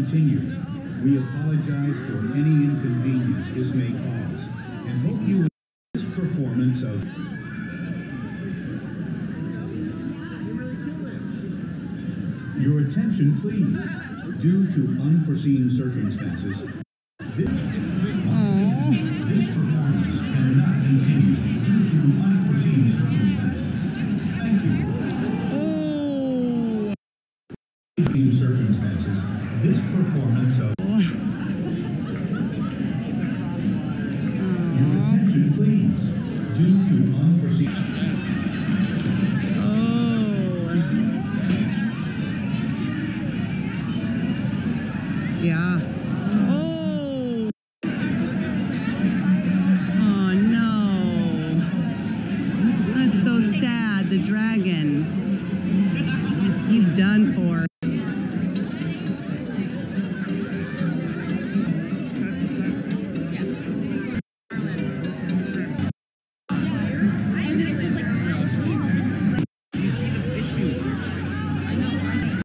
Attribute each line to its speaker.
Speaker 1: continue. We apologize for any inconvenience this may cause and hope you enjoy this performance of Your attention, please. Due to unforeseen circumstances, this performance cannot continue due to unforeseen circumstances. Thank you. Unforeseen circumstances, this performance of Your attention, please. Due to unforeseen
Speaker 2: Yeah. Oh! Oh no. That's so sad, the dragon.